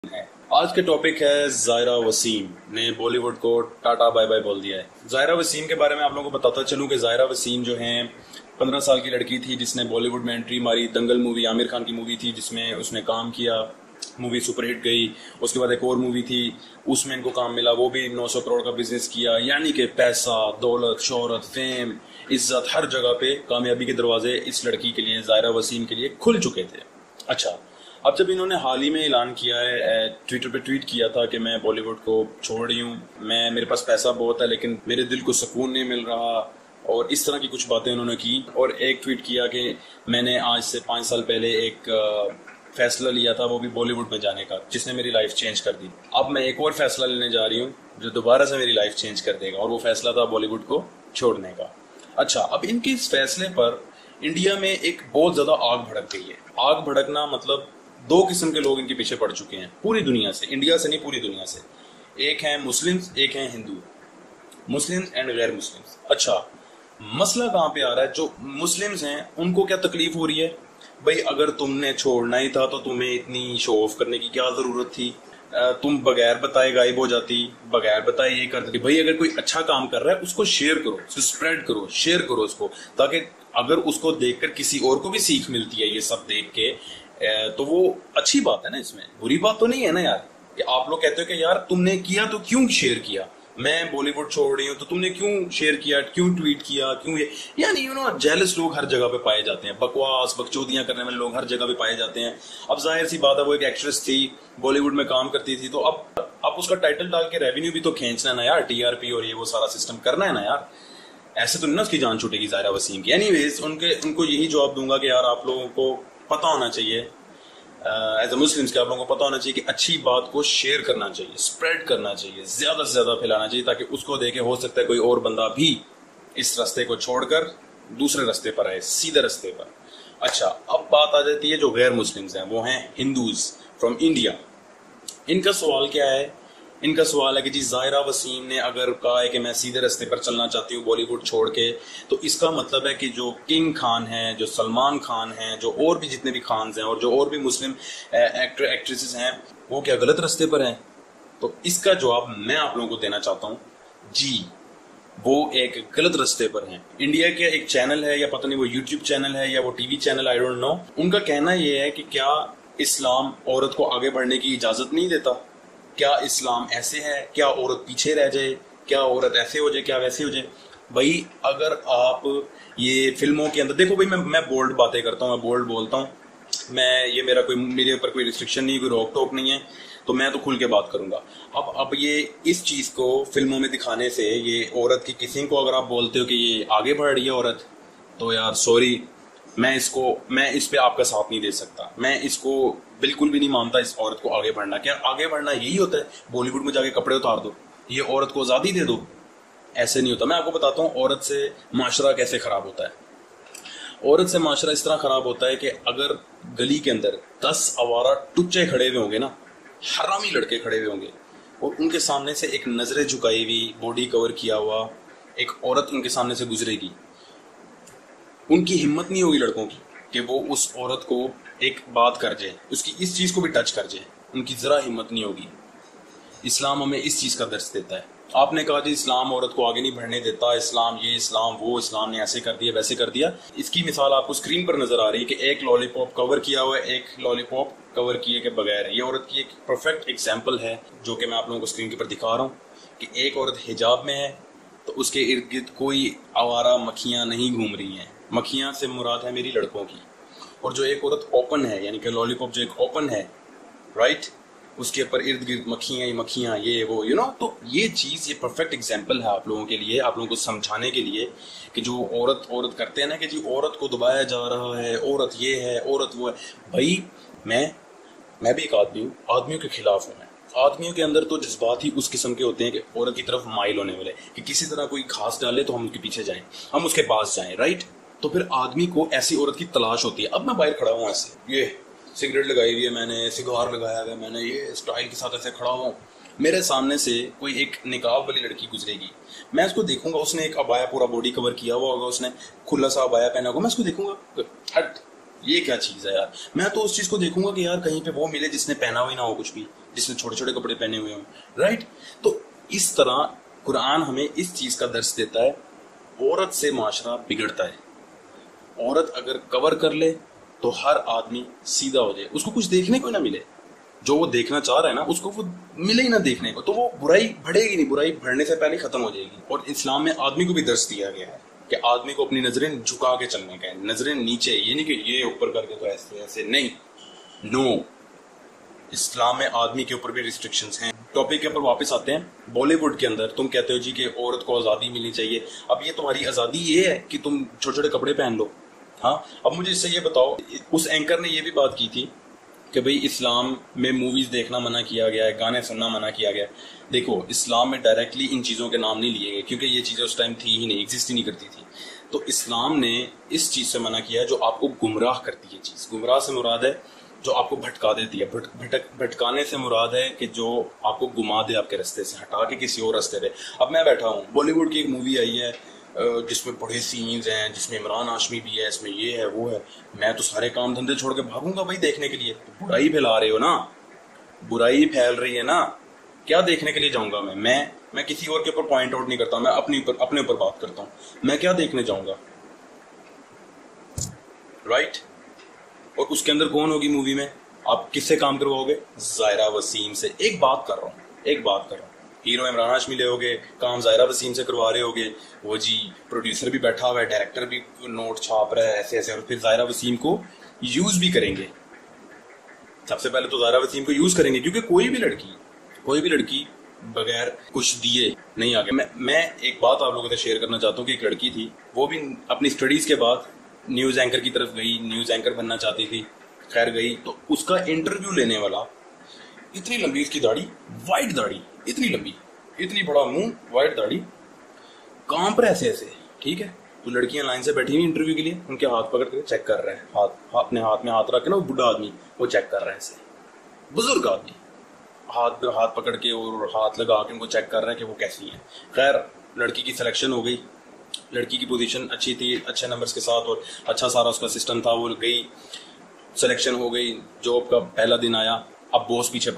है। आज के टॉपिक है जायरा वसीम ने बॉलीवुड को टाटा बाय बाय बोल दिया है। जायरा वसीम के बारे में आप लोगों को बताता चलूं कि जायरा वसीम जो है 15 साल की लड़की थी जिसने बॉलीवुड में एंट्री मारी। दंगल मूवी आमिर खान की मूवी थी जिसमें उसने काम किया, मूवी सुपरहिट गई। उसके बाद एक और मूवी थी, उसमें इनको काम मिला, वो भी 900 करोड़ का बिजनेस किया। यानी कि पैसा, दौलत, शोहरत, फेम, इज्जत, हर जगह पे कामयाबी के दरवाजे इस लड़की के लिए, जायरा वसीम के लिए खुल चुके थे। अच्छा, अब जब इन्होंने हाल ही में ऐलान किया है, ट्विटर पे ट्वीट किया था कि मैं बॉलीवुड को छोड़ रही हूँ, मेरे पास पैसा बहुत है लेकिन मेरे दिल को सुकून नहीं मिल रहा, और इस तरह की कुछ बातें उन्होंने की। और एक ट्वीट किया कि मैंने आज से 5 साल पहले एक फैसला लिया था, वो भी बॉलीवुड में जाने का, जिसने मेरी लाइफ चेंज कर दी। अब मैं एक और फैसला लेने जा रही हूँ जो दोबारा से मेरी लाइफ चेंज कर देगा, और वो फैसला था बॉलीवुड को छोड़ने का। अच्छा, अब इनके इस फैसले पर इंडिया में एक बहुत ज्यादा आग भड़क गई है। आग भड़कना मतलब 2 किस्म के लोग इनके पीछे पड़ चुके हैं पूरी दुनिया से, इंडिया से नहीं पूरी दुनिया से। एक है मुस्लिम्स, एक है हिंदू, मुस्लिम्स एंड गैर मुस्लिम्स। अच्छा, मसला कहाँ पे आ रहा है? जो मुस्लिम्स हैं उनको क्या तकलीफ हो रही है? भाई अगर तुमने छोड़ना ही था तो तुम्हें इतनी शो ऑफ करने की क्या जरूरत थी? तुम बगैर बताए गायब हो जाती, बगैर बताए ये करती। भाई अगर कोई अच्छा काम कर रहा है उसको शेयर करो, उसको स्प्रेड करो, शेयर करो उसको, ताकि अगर उसको देखकर किसी और को भी सीख मिलती है ये सब देख के, तो वो अच्छी बात है ना। इसमें बुरी बात तो नहीं है ना यार, कि आप लोग कहते हो कि यार तुमने किया तो क्यों शेयर किया, मैं बॉलीवुड छोड़ रही हूँ तो तुमने क्यों शेयर किया, क्यों ट्वीट किया, क्यों ये। यानी जेलस लोग हर जगह पे पाए जाते हैं, बकवास बकचोदियां करने वाले लोग हर जगह पे पाए जाते हैं। अब जाहिर सी बात है, वो एक एक्ट्रेस थी, बॉलीवुड में काम करती थी, तो अब उसका टाइटल डाल के रेवेन्यू भी तो खींचना है ना यार, टीआरपी और ये वो सारा सिस्टम करना है ना यार। ऐसे तो नहीं ना उसकी जान छूटेगी जायरा वसीम की। एनीवेज उनको यही जवाब दूंगा कि यार आप लोगों को पता होना चाहिए, एज ए मुस्लिम्स के आप लोगों को पता होना चाहिए कि अच्छी बात को शेयर करना चाहिए, स्प्रेड करना चाहिए, ज्यादा से ज्यादा फैलाना चाहिए, ताकि उसको देखे हो सकता है कोई और बंदा भी इस रास्ते को छोड़कर दूसरे रास्ते पर आए, सीधे रास्ते पर। अच्छा, अब बात आ जाती है जो गैर मुस्लिम्स हैं, वो हैं हिंदूज फ्रॉम इंडिया। इनका सवाल क्या है? इनका सवाल है कि जी जायरा वसीम ने अगर कहा है कि मैं सीधे रास्ते पर चलना चाहती हूँ बॉलीवुड छोड़ के, तो इसका मतलब है कि जो किंग खान है, जो सलमान खान है, जो और भी जितने भी खान हैं और जो और भी मुस्लिम एक्टर एक्ट्रेसेस हैं, वो क्या गलत रास्ते पर हैं? तो इसका जवाब मैं आप लोगों को देना चाहता हूँ, जी वो एक गलत रास्ते पर हैं। इंडिया के एक चैनल है, या पता नहीं वो यूट्यूब चैनल है या वो TV channel, I don't know, उनका कहना यह है कि क्या इस्लाम औरत को आगे बढ़ने की इजाजत नहीं देता? क्या इस्लाम ऐसे है? क्या औरत पीछे रह जाए? क्या औरत ऐसे हो जाए, क्या वैसे हो जाए? भाई अगर आप ये फिल्मों के अंदर देखो, भाई मैं बोल्ड बातें करता हूँ, मैं बोल्ड बोलता हूँ, ये मेरे ऊपर कोई रिस्ट्रिक्शन नहीं, कोई रोक टोक नहीं है, तो मैं तो खुल के बात करूंगा। अब ये इस चीज को फिल्मों में दिखाने से, ये औरत की किसी को अगर आप बोलते हो कि ये आगे बढ़ रही है औरत, तो यार सॉरी, मैं इस पे आपका साथ नहीं दे सकता। मैं इसको बिल्कुल भी नहीं मानता, इस औरत को आगे बढ़ना। क्या आगे बढ़ना यही होता है बॉलीवुड में जाके कपड़े उतार दो, ये औरत को आजादी दे दो? ऐसे नहीं होता। मैं आपको बताता हूँ औरत से माशरा कैसे खराब होता है। औरत से माशरा इस तरह खराब होता है कि अगर गली के अंदर 10 आवारा टुच्चे खड़े हुए होंगे ना, हरामी लड़के खड़े हुए होंगे, और उनके सामने से एक नजरें झुकाई हुई, बॉडी कवर किया हुआ एक औरत उनके सामने से गुजरेगी, उनकी हिम्मत नहीं होगी लड़कों की कि वो उस औरत को एक बात कर जाए, उसकी इस चीज को भी टच कर जाए, उनकी जरा हिम्मत नहीं होगी। इस्लाम हमें इस चीज का दर्श देता है। आपने कहा जी इस्लाम औरत को आगे नहीं बढ़ने देता, इस्लाम ये, इस्लाम वो, इस्लाम ने ऐसे कर दिया, वैसे कर दिया। इसकी मिसाल आपको स्क्रीन पर नजर आ रही है कि एक लॉलीपॉप कवर किया हुआ है, एक लॉलीपॉप कवर किए के बगैर है। ये औरत की एक परफेक्ट एग्जाम्पल है जो कि मैं आप लोगों को स्क्रीन के ऊपर दिखा रहा हूँ, कि एक औरत हिजाब में है तो उसके इर्द गिर्द कोई आवारा मक्खियां नहीं घूम रही हैं। मक्खियां से मुराद है मेरी लड़कों की। और जो एक औरत ओपन है, यानी कि लॉलीपॉप जो एक ओपन है, राइट, उसके ऊपर इर्द गिर्द मक्खियां ही मक्खियां, ये वो, तो ये चीज, ये परफेक्ट एग्जांपल है आप लोगों के लिए, आप लोगों को समझाने के लिए कि जो औरत करते हैं ना कि जी औरत को दबाया जा रहा है, औरत ये है, औरत वो है। भाई मैं भी एक आदमी हूँ, आदमियों के खिलाफ हूँ मैं। आदमियों के अंदर तो जज्बात ही उस किस्म के होते हैं कि औरत की तरफ माइल होने वाले, कि किसी तरह कोई घास डाले तो हम उसके पीछे जाएं, हम उसके पास जाएं, राइट। तो फिर आदमी को ऐसी औरत की तलाश होती है। अब मैं बाहर खड़ा हूँ ऐसे, ये सिगरेट लगाई हुई है मैंने, सिगार लगाया हुआ है मैंने, ये स्टाइल के साथ ऐसे खड़ा हूँ, मेरे सामने से कोई एक निकाब वाली लड़की गुजरेगी, मैं उसको देखूंगा, उसने एक अबाया पूरा बॉडी कवर किया हुआ होगा, उसने खुला सा अबाया पहना होगा, मैं उसको देखूंगा, हट ये क्या चीज है यार। मैं तो उस चीज को देखूंगा कि यार कहीं पे वो मिले जिसने पहना हुआ ना हो कुछ भी, जिसने छोटे छोटे कपड़े पहने हुए हो, राइट। तो इस तरह कुरान हमें इस चीज का दर्श देता है, औरत से माशरा बिगड़ता है। औरत अगर कवर कर ले तो हर आदमी सीधा हो जाए, उसको कुछ देखने को ही ना मिले, जो वो देखना चाह रहा है ना उसको वो मिले ही ना देखने को, तो वो बुराई बढ़ेगी नहीं, बुराई बढ़ने से पहले खत्म हो जाएगी। और इस्लाम में आदमी को भी दर्श दिया गया है कि आदमी को अपनी नजरें झुका के चलने का है, नजरें नीचे, ये नहीं कि ये ऊपर करके तो ऐसे ऐसे नहीं, नो। इस्लाम में आदमी के ऊपर भी रिस्ट्रिक्शंस हैं। टॉपिक के ऊपर वापस आते हैं। बॉलीवुड के अंदर तुम कहते हो जी कि औरत को आजादी मिलनी चाहिए। अब ये तुम्हारी आजादी ये है कि तुम छोटे छोटे कपड़े पहन लो? हाँ, अब मुझे इससे ये बताओ, उस एंकर ने ये भी बात की थी कि भाई इस्लाम में मूवीज देखना मना किया गया है, गाने सुनना मना किया गया है। देखो, इस्लाम में डायरेक्टली इन चीजों के नाम नहीं लिए गए क्योंकि ये चीजें उस टाइम थी ही नहीं, एग्जिस्ट ही नहीं करती थी। तो इस्लाम ने इस चीज से मना किया है जो आपको गुमराह करती है। चीज गुमराह से मुराद है जो आपको भटका देती है। भटकाने से मुराद है कि जो आपको घुमा दे आपके रास्ते से, हटा के किसी और रास्ते पे। अब मैं बैठा हूँ, बॉलीवुड की एक मूवी आई है जिसमें बड़े सीन्स हैं, जिसमें इमरान हाशमी भी है, इसमें ये है वो है, मैं तो सारे काम धंधे छोड़ के भागूंगा भाई देखने के लिए। तो बुराई फैला रहे हो ना, बुराई फैल रही है ना, क्या देखने के लिए जाऊंगा मैं किसी और के ऊपर पॉइंट आउट नहीं करता, मैं अपने ऊपर बात करता हूँ। मैं क्या देखने जाऊंगा, राइट। और उसके अंदर कौन होगी मूवी में? आप किससे काम करवाओगे? जायरा वसीम से। एक बात कर रहा हूँ, हीरो इमरान हाशमी ले होगे, काम जायरा वसीम से करवा रहे होगे, वो जी प्रोड्यूसर भी बैठा हुआ है, डायरेक्टर भी नोट छाप रहा है, ऐसे ऐसे, और फिर जायरा वसीम को यूज भी करेंगे। सबसे पहले तो जायरा वसीम को यूज करेंगे क्योंकि कोई भी लड़की बगैर कुछ दिए नहीं आगे। मैं एक बात आप लोगों से शेयर करना चाहता हूँ कि एक लड़की थी, वो भी अपनी स्टडीज के बाद न्यूज एंकर की तरफ गई, न्यूज एंकर बनना चाहती थी, खैर गई, तो उसका इंटरव्यू लेने वाला, इतनी लंबी इसकी दाढ़ी, वाइट दाढ़ी, इतनी लंबी, इतनी बड़ा मुंह, वाइट दाढ़ी, कांप रहे ऐसे ऐसे, ठीक है। तो लड़कियां लाइन से बैठी हुई इंटरव्यू के लिए, उनके हाथ पकड़ के चेक कर रहे हैं, अपने हाथ में हाथ रख के ना, वो बुढ़ा आदमी वो चेक कर रहा है ऐसे, बुजुर्ग आदमी हाथ पकड़ के और हाथ लगा के उनको चेक कर रहे हैं कि वो कैसी है। खैर लड़की की सिलेक्शन हो गई, लड़की की पोजीशन अच्छी थी, अच्छे नंबर्स के साथ, और अच्छा सारा उसका सिस्टम था, वो गई, सिलेक्शन हो गई, जॉब का पहला दिन आया। अब बॉस पीछे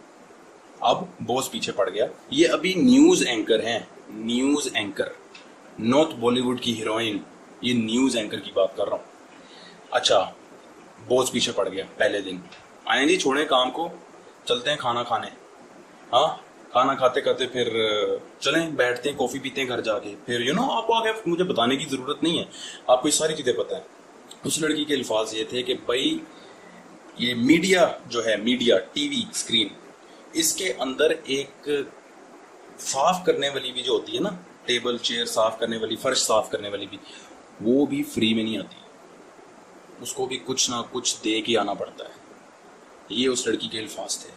पड़ गया। ये अभी न्यूज एंकर हैं, न्यूज एंकर, नॉट बॉलीवुड की हीरोइन, ये न्यूज एंकर की बात कर रहा हूं। अच्छा, बॉस पीछे पड़ गया पहले दिन, आए जी छोड़े काम को, चलते हैं खाना खाने। हाँ, खाना खाते खाते फिर चलें बैठते हैं, कॉफी पीते हैं घर जाके। फिर आपको आगे मुझे बताने की जरूरत नहीं है, आपको ये सारी चीजें पता है। उस लड़की के अल्फाज ये थे कि भाई ये मीडिया जो है, मीडिया, टीवी स्क्रीन, इसके अंदर एक साफ करने वाली भी जो होती है ना, टेबल चेयर साफ करने वाली, फर्श साफ करने वाली भी, वो भी फ्री में नहीं आती, उसको भी कुछ ना कुछ दे के आना पड़ता है। ये उस लड़की के अल्फाज थे।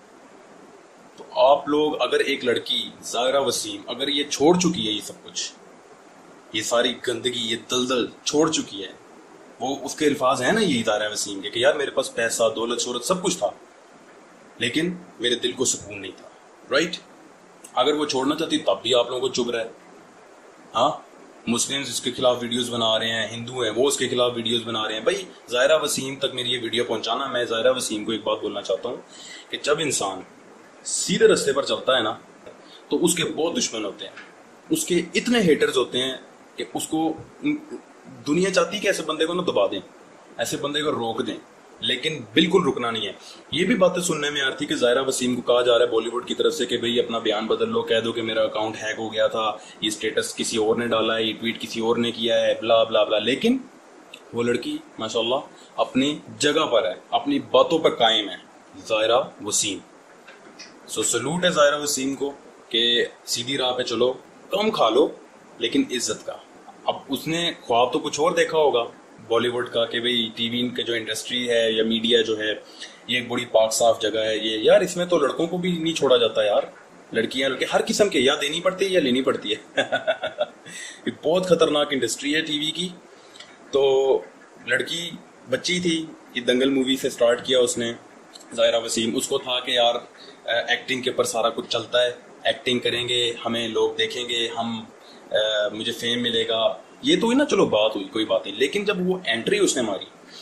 तो आप लोग, अगर एक लड़की ज़ायरा वसीम अगर ये छोड़ चुकी है, ये सब कुछ, ये सारी गंदगी, ये दलदल छोड़ चुकी है, वो उसके अल्फाज है ना ये ज़ायरा वसीम के कि यार मेरे पास पैसा, दौलत, शोहरत सब कुछ था लेकिन मेरे दिल को सुकून नहीं था, राइट। अगर वो छोड़ना चाहती तब भी आप लोगों को चुभ रहा है। हाँ, मुस्लिम्स इसके खिलाफ वीडियोस बना रहे हैं, हिंदू हैं वो उसके खिलाफ वीडियोस बना रहे हैं। भाई ज़ायरा वसीम तक मेरी ये वीडियो पहुंचाना। मैं ज़ायरा वसीम को एक बात बोलना चाहता हूँ कि जब इंसान सीधे रास्ते पर चलता है ना, तो उसके बहुत दुश्मन होते हैं, उसके इतने हेटर्स होते हैं कि उसको दुनिया चाहती है कि ऐसे बंदे को ना दबा दें, ऐसे बंदे को रोक दें, लेकिन बिल्कुल रुकना नहीं है। ये भी बातें सुनने में आ रही थी कि ज़ायरा वसीम को कहा जा रहा है बॉलीवुड की तरफ से कि भाई अपना बयान बदल लो, कह दो कि मेरा अकाउंट हैक हो गया था, ये स्टेटस किसी और ने डाला है, ये ट्वीट किसी और ने किया है, ब्ला ब्ला ब्ला। लेकिन वो लड़की माशाल्लाह अपनी जगह पर है, अपनी बातों पर कायम है, ज़ायरा वसीम। सो सलूट है ज़ायरा वसीम को कि सीधी राह पे चलो, कम खा लो लेकिन इज्जत का। अब उसने ख्वाब तो कुछ और देखा होगा बॉलीवुड का कि भाई टीवी के जो इंडस्ट्री है या मीडिया जो है, ये एक बड़ी पाक साफ जगह है ये, यार इसमें तो लड़कों को भी नहीं छोड़ा जाता यार, लड़कियां लड़के हर किस्म के या देनी पड़ती है या लेनी पड़ती है। ये बहुत खतरनाक इंडस्ट्री है टीवी की। तो लड़की बच्ची थी, ये दंगल मूवी से स्टार्ट किया उसने, ज़ायरा वसीम। उसको था कि यार एक्टिंग के ऊपर सारा कुछ चलता है, एक्टिंग करेंगे, हमें लोग देखेंगे, मुझे फेम मिलेगा, ये तो ही ना, चलो बात हुई, कोई बात नहीं। लेकिन जब वो एंट्री उसने मारी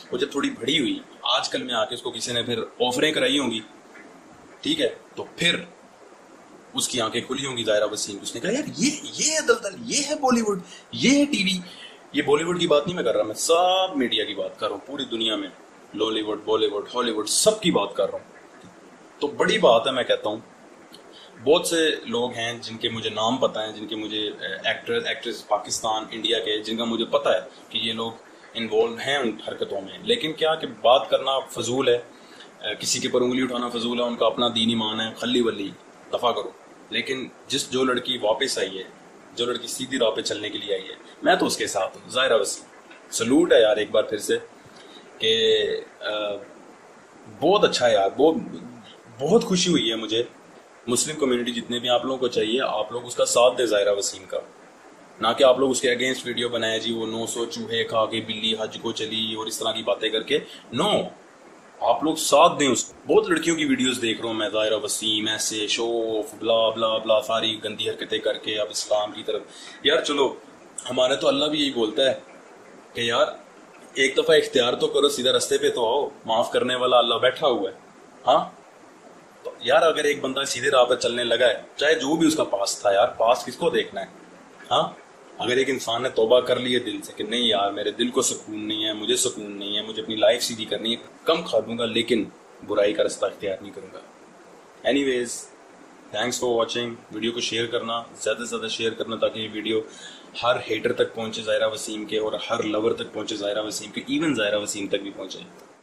वो जब थोड़ी बड़ी हुई, आजकल में आके उसको किसी ने फिर ऑफरें कराई होंगी, ठीक है, तो फिर उसकी आंखें खुली होंगी ज़ायरा वसीम। उसने कहा यार ये है दलदल, ये है बॉलीवुड, ये है टीवी। ये बॉलीवुड की बात नहीं मैं कर रहा, मैं सब मीडिया की बात कर रहा हूँ, पूरी दुनिया में लॉलीवुड, बॉलीवुड, हॉलीवुड, सब की बात कर रहा हूँ। तो बड़ी बात है, मैं कहता हूँ बहुत से लोग हैं जिनके मुझे नाम पता है, जिनके मुझे एक्टर एक्ट्रेस पाकिस्तान इंडिया के, जिनका मुझे पता है कि ये लोग इन्वॉल्व हैं उन हरकतों में, लेकिन क्या कि बात करना फजूल है, किसी के पर उंगली उठाना फजूल है, उनका अपना दीन ईमान है, खली वली दफा करो। लेकिन जो लड़की वापस आई है, जो लड़की सीधी राह पे चलने के लिए आई है, मैं तो उसके साथ हूँ। ज़ायरा वसीम, सलूट है यार एक बार फिर से कि बहुत अच्छा है यार, बहुत खुशी हुई है मुझे। मुस्लिम कम्युनिटी जितने भी आप लोगों को चाहिए, आप लोग उसका साथ दे ज़ायरा वसीम का, ना कि आप लोग उसके अगेंस्ट वीडियो बनाए जी वो 900 चूहे खा के बिल्ली हज को चली और इस तरह की बातें करके। नो, आप लोग साथ दें उसको। बहुत लड़कियों की वीडियोस देख रहा हूँ मैं, ज़ायरा वसीम ऐसे शो ऑफ ब्ला ब्ला ब्ला सारी गंदी हरकतें करके अब इस्लाम की तरफ। यार चलो, हमारे तो अल्लाह भी यही बोलता है कि यार एक दफा इख्तियार तो करो, सीधा रास्ते पे तो आओ, माफ करने वाला अल्लाह बैठा हुआ है। हाँ तो यार अगर एक बंदा सीधे राह पर चलने लगा है, चाहे जो भी उसका पास था, यार पास किसको देखना है। हाँ, अगर एक इंसान ने तौबा कर ली है दिल से कि नहीं यार मेरे दिल को सुकून नहीं है, मुझे सुकून नहीं है, मुझे अपनी लाइफ सीधी करनी है, कम खा दूंगा लेकिन बुराई का रास्ता इख्तियार नहीं करूंगा। Anyways, thanks for watching. Video को शेयर करना, ज़्यादा से ज़्यादा शेयर करना, ताकि ये वीडियो हर हेटर तक पहुंचे ज़ायरा वसीम के, और हर लवर तक पहुंचे ज़ायरा वसीम के, इवन ज़ायरा वसीम तक भी पहुंचे।